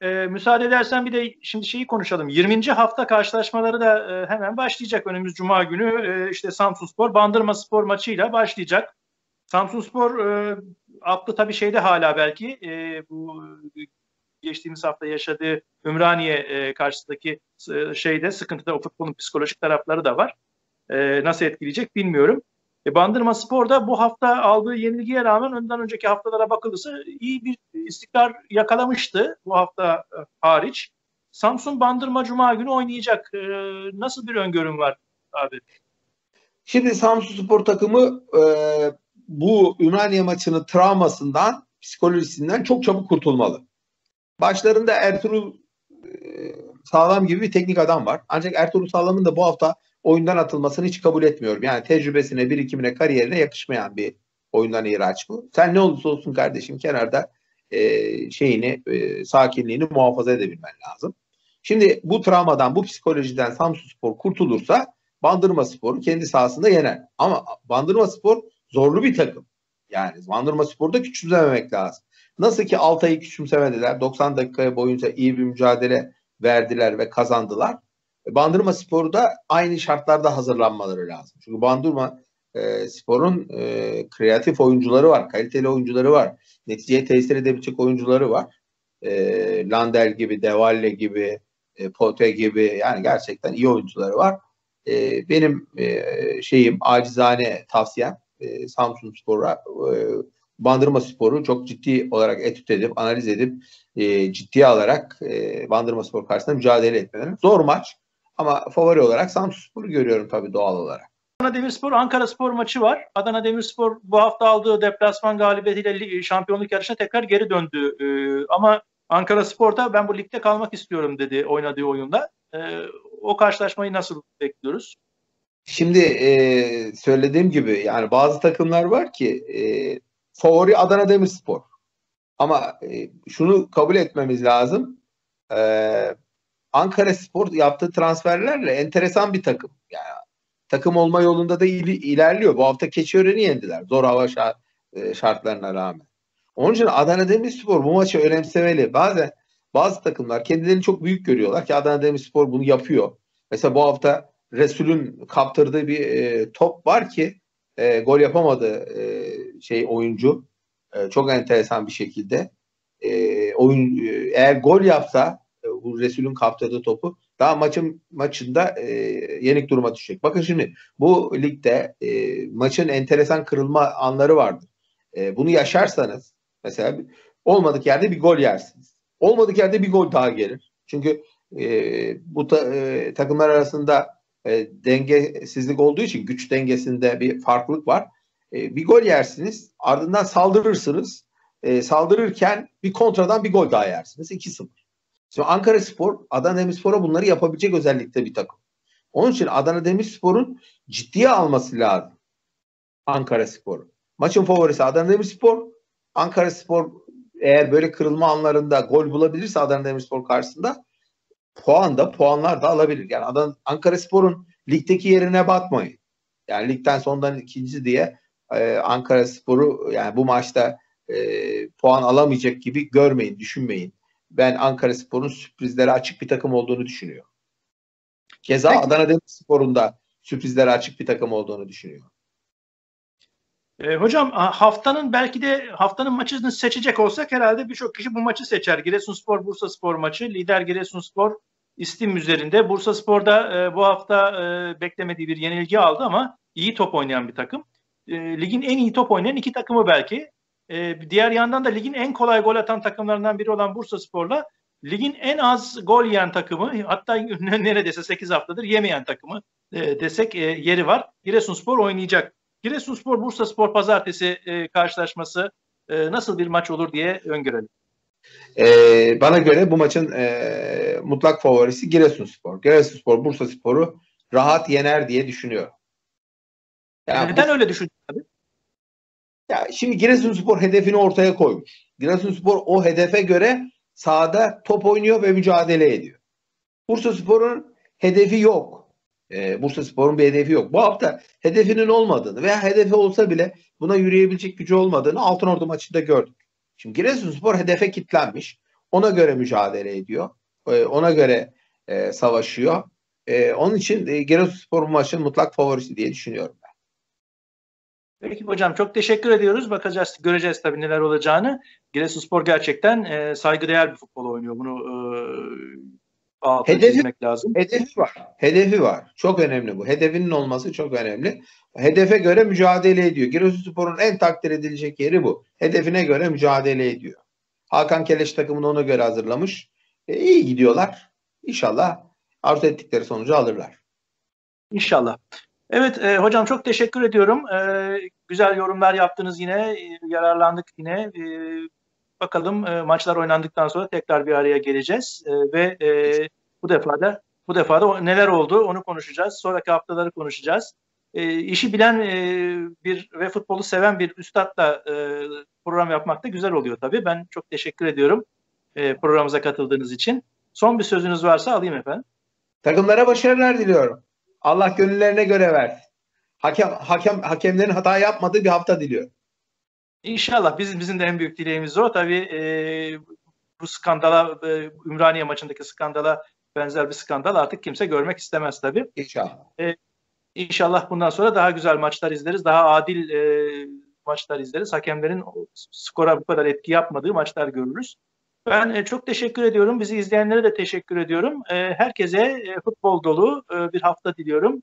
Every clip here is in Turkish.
müsaade edersen bir de şimdi şeyi konuşalım. 20. hafta karşılaşmaları da hemen başlayacak. Önümüz Cuma günü işte Samsunspor Bandırmaspor maçıyla başlayacak. Samsunspor aklı tabii şeyde hala belki bu geçtiğimiz hafta yaşadığı Ümraniye karşısındaki şeyde sıkıntıda, o futbolun psikolojik tarafları da var. Nasıl etkileyecek bilmiyorum. Bandırmaspor da bu hafta aldığı yenilgiye rağmen önden önceki haftalara bakılırsa iyi bir istikrar yakalamıştı bu hafta hariç. Samsun Bandırma Cuma günü oynayacak. Nasıl bir öngörüm var abi? Şimdi Samsunspor takımı bu Ümraniye maçının travmasından, psikolojisinden çok çabuk kurtulmalı. Başlarında Ertuğrul Sağlam gibi bir teknik adam var. Ancak Ertuğrul Sağlam'ın da bu hafta oyundan atılmasını hiç kabul etmiyorum. Yani tecrübesine, birikimine, kariyerine yakışmayan bir oyundan ihraç bu. Sen ne olursa olsun kardeşim kenarda sakinliğini muhafaza edebilmen lazım. Şimdi bu travmadan, bu psikolojiden Samsunspor kurtulursa Bandırmaspor'u kendi sahasında yener. Ama Bandırmaspor zorlu bir takım. Yani Bandırmaspor'u da küçümsememek lazım. Nasıl ki Altay'ı küçümsemediler. 90 dakika boyunca iyi bir mücadele verdiler ve kazandılar. Bandırmaspor'u da aynı şartlarda hazırlanmaları lazım. Çünkü Bandırmaspor'un kreatif oyuncuları var, kaliteli oyuncuları var. Neticeye tesir edebilecek oyuncuları var. Landel gibi, Devalle gibi, Pote gibi, yani gerçekten iyi oyuncuları var. Benim acizane tavsiyem Samsunspor'a Bandırmaspor'u çok ciddi olarak etüt edip, analiz edip ciddiye alarak Bandırmaspor karşısında mücadele etmeleri. Zor maç ama favori olarak Samsunspor'u görüyorum tabii doğal olarak. Adana Demirspor Ankaraspor maçı var. Adana Demirspor bu hafta aldığı deplasman galibiyetiyle şampiyonluk yarışına tekrar geri döndü. Ama Ankaraspor da ben bu ligde kalmak istiyorum dedi oynadığı oyunda. O karşılaşmayı nasıl bekliyoruz? Şimdi söylediğim gibi yani bazı takımlar var ki favori Adana Demirspor. Ama şunu kabul etmemiz lazım. Ankaraspor yaptığı transferlerle enteresan bir takım. Yani takım olma yolunda da ilerliyor. Bu hafta Keçiören'i yendiler. Zor hava şartlarına rağmen. Onun için Adana Demirspor bu maçı önemsemeli. Bazı takımlar kendilerini çok büyük görüyorlar ki Adana Demirspor bunu yapıyor. Mesela bu hafta Resul'ün kaptırdığı bir top var ki gol yapamadı oyuncu. Çok enteresan bir şekilde. Eğer gol yapsa bu Resul'ün kaptırdığı topu daha maçında yenik duruma düşecek. Bakın şimdi bu ligde maçın enteresan kırılma anları vardır. Bunu yaşarsanız mesela olmadık yerde bir gol yersiniz. Olmadık yerde bir gol daha gelir. Çünkü bu takımlar arasında dengesizlik olduğu için güç dengesinde bir farklılık var. Bir gol yersiniz, ardından saldırırsınız. Saldırırken bir kontradan bir gol daha yersiniz. 2-0. Şimdi Ankaraspor, Adana Demirspor'a bunları yapabilecek özellikte bir takım. Onun için Adana Demirspor'un ciddiye alması lazım Ankaraspor'u. Maçın favorisi Adana Demirspor. Ankaraspor eğer böyle kırılma anlarında gol bulabilirse Adana Demirspor karşısında puanlar da alabilir. Yani Ankaraspor'un ligdeki yerine bakmayın. Yani ligden sondan ikinci diye Ankaraspor'u yani bu maçta puan alamayacak gibi görmeyin, düşünmeyin. Ben Ankaraspor'un sürprizlere açık bir takım olduğunu düşünüyorum. Keza peki, Adana Demirspor'un da sürprizlere açık bir takım olduğunu düşünüyorum. Hocam haftanın belki de haftanın maçını seçecek olsak herhalde birçok kişi bu maçı seçer. Giresunspor Bursaspor maçı. Lider Giresunspor İstim üzerinde. Bursaspor'da bu hafta beklemediği bir yenilgi aldı ama iyi top oynayan bir takım. Ligin en iyi top oynayan iki takımı belki. Diğer yandan da ligin en kolay gol atan takımlarından biri olan Bursaspor'la ligin en az gol yiyen takımı, hatta neredeyse 8 haftadır yemeyen takımı desek yeri var. Giresunspor oynayacak. Giresunspor Bursaspor pazartesi karşılaşması nasıl bir maç olur diye öngörelim. Bana göre bu maçın mutlak favorisi Giresunspor. Giresunspor Bursaspor'u rahat yener diye düşünüyorum. Yani neden öyle düşünüyorsun abi? Ya şimdi Giresunspor hedefini ortaya koymuş. Giresunspor o hedefe göre sahada top oynuyor ve mücadele ediyor. Bursaspor'un hedefi yok. Bursaspor'un bir hedefi yok. Bu hafta hedefinin olmadığını veya hedefi olsa bile buna yürüyebilecek gücü olmadığını Altınordu maçında gördük. Şimdi Giresunspor hedefe kilitlenmiş. ona göre mücadele ediyor. Ona göre savaşıyor. Onun için Giresunspor bu maçın mutlak favorisi diye düşünüyorum ben. Peki hocam, çok teşekkür ediyoruz. Bakacağız, göreceğiz tabii neler olacağını. Giresunspor gerçekten saygıdeğer bir futbol oynuyor. Bunu altını çizmek lazım. Hedefi var. Hedefi var. Çok önemli bu. Hedefinin olması çok önemli. Hedefe göre mücadele ediyor. Giresunspor'un en takdir edilecek yeri bu. Hedefine göre mücadele ediyor. Hakan Keleş takımını ona göre hazırlamış. İyi gidiyorlar. İnşallah arzu ettikleri sonucu alırlar. İnşallah. Evet hocam, çok teşekkür ediyorum. Güzel yorumlar yaptınız yine. Yararlandık yine. Bakalım maçlar oynandıktan sonra tekrar bir araya geleceğiz. Ve bu defa da neler oldu onu konuşacağız. Sonraki haftaları konuşacağız. İşi bilen ve futbolu seven bir üstadla program yapmak da güzel oluyor tabii. Ben çok teşekkür ediyorum programımıza katıldığınız için. Son bir sözünüz varsa alayım efendim. Takımlara başarılar diliyorum. Allah gönüllerine göre versin. Hakemlerin hata yapmadığı bir hafta diliyorum. İnşallah. Bizim de en büyük dileğimiz o. Tabii bu skandala, Ümraniye maçındaki skandala benzer bir skandal artık kimse görmek istemez tabii. İnşallah. İnşallah bundan sonra daha güzel maçlar izleriz. Daha adil maçlar izleriz. Hakemlerin skora bu kadar etki yapmadığı maçlar görürüz. Ben çok teşekkür ediyorum. Bizi izleyenlere de teşekkür ediyorum. Herkese futbol dolu bir hafta diliyorum.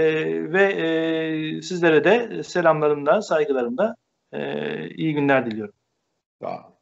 Ve sizlere de selamlarımla, saygılarımla iyi günler diliyorum. Sağ olun.